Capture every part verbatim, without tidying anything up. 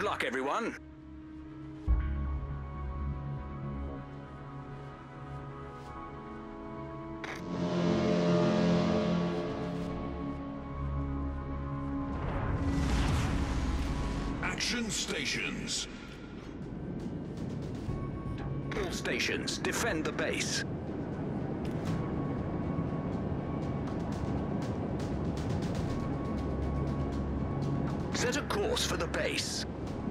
Good luck, everyone. Action stations. All stations, defend the base. Set a course for the base.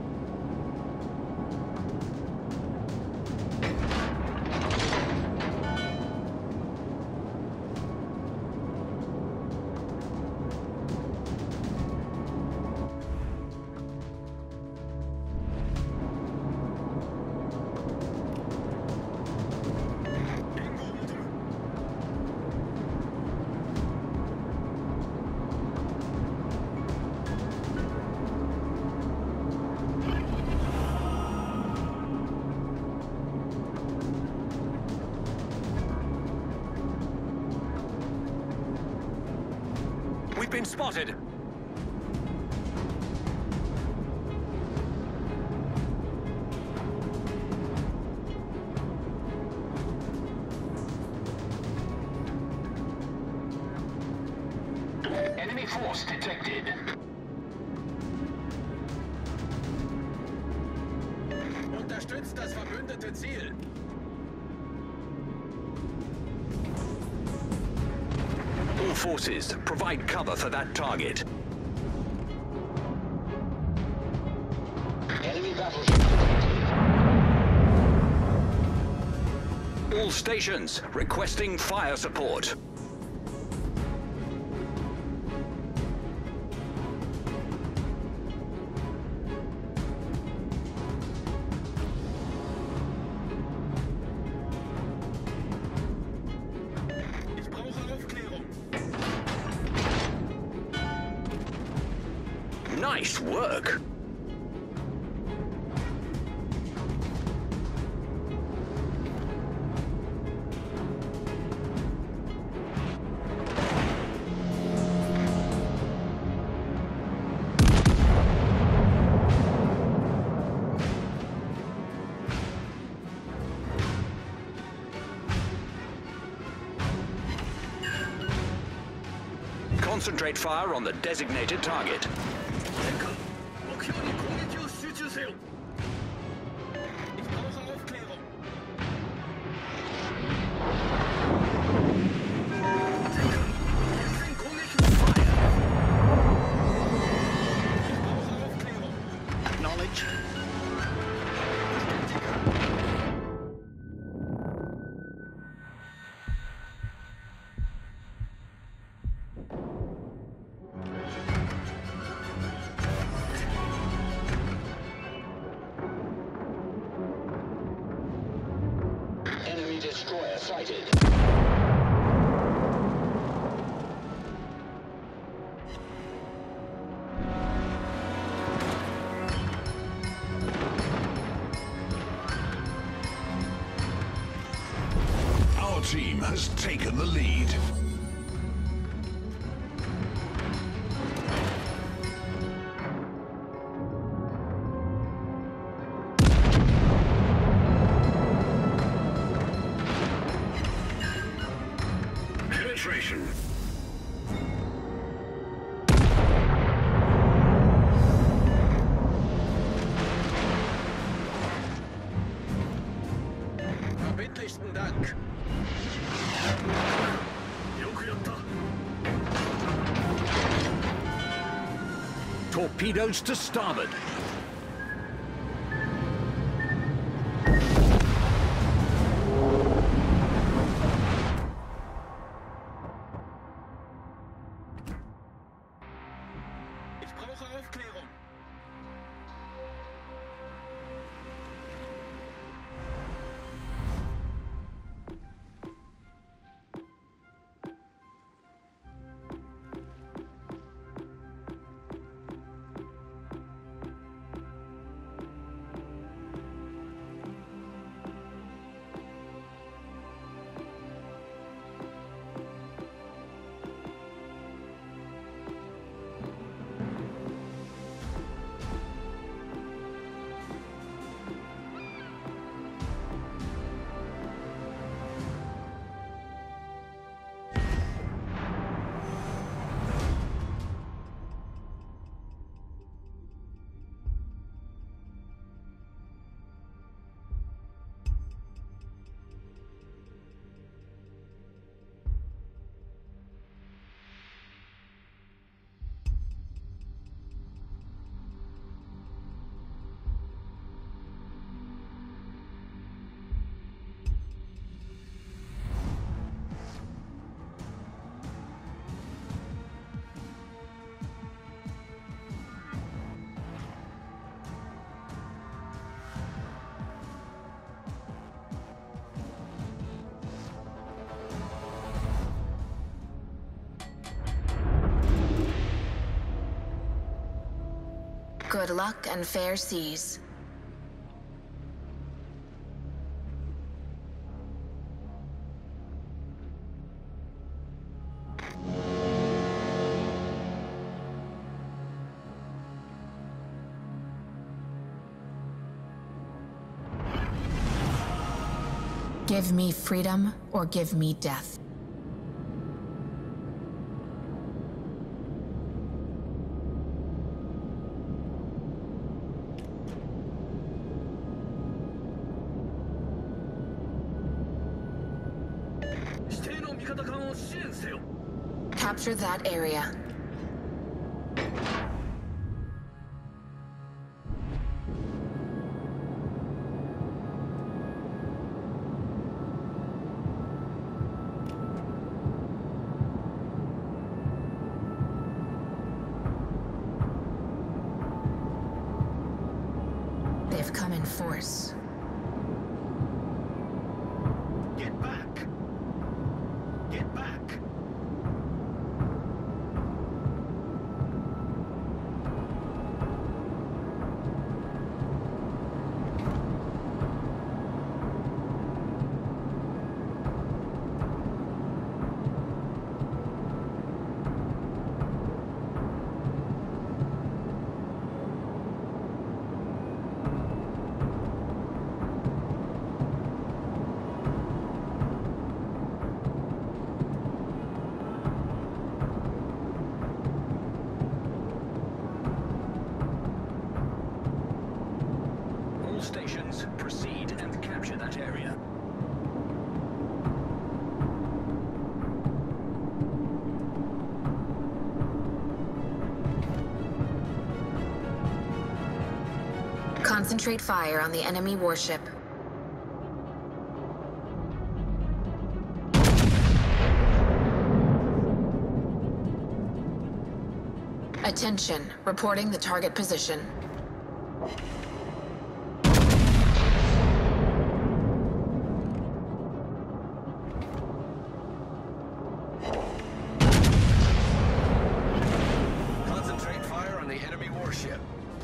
We've been spotted. Enemy force detected. Unterstützt das verbündete Ziel. All forces, provide cover for that target. Enemy battleship. All stations, requesting fire support. Nice work! Concentrate fire on the designated target. 目標に攻撃を集中せよ。Ich brauche Aufklärung. Acknowledge. Enemy destroyer sighted. Our team has taken the lead. Penetration. Verbindlichsten Dank. よくやった。 Torpedoes to starboard. Ich brauche Aufklärung. Good luck and fair seas. Give me freedom or give me death. Capture that area. They've come in force. Get back! Get back! Stations, proceed and capture that area. Concentrate fire on the enemy warship. Attention, reporting the target position. Concentrate fire on the enemy warship.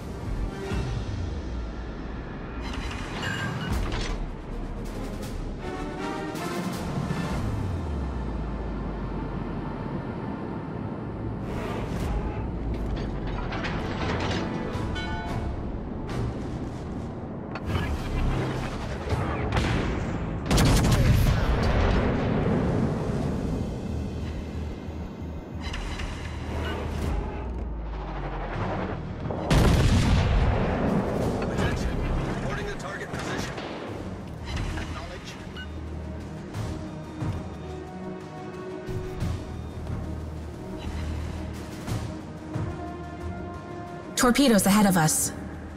Torpedoes ahead of us.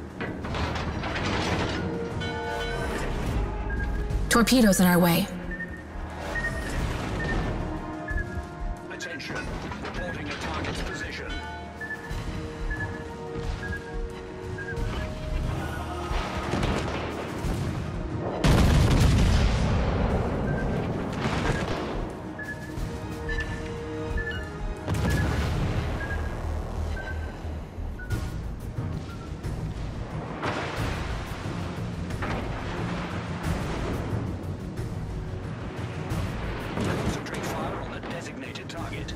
Torpedoes in our way. Attention, reporting a target's position. Concentrate fire on the designated target.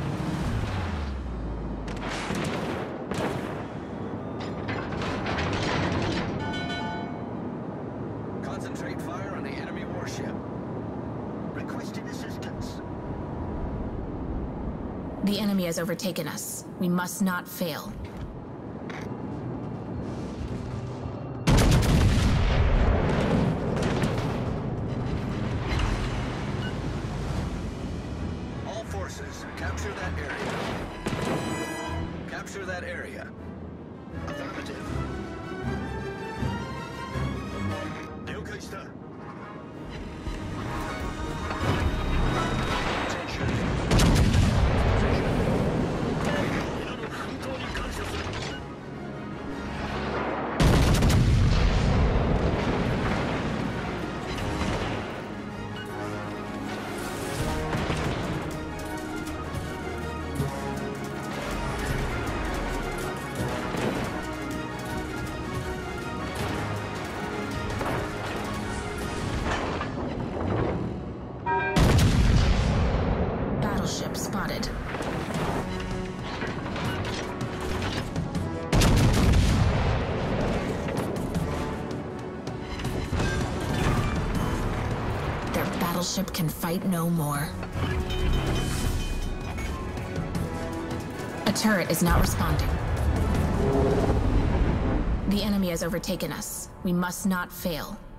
Concentrate fire on the enemy warship. Requesting assistance. The enemy has overtaken us. We must not fail. All forces, capture that area. Capture that area. Affirmative. 了解した。 Attention. 皆の奮闘に感謝する。 Concentrate ship can fight no more. A turret is not responding. The enemy has overtaken us. We must not fail.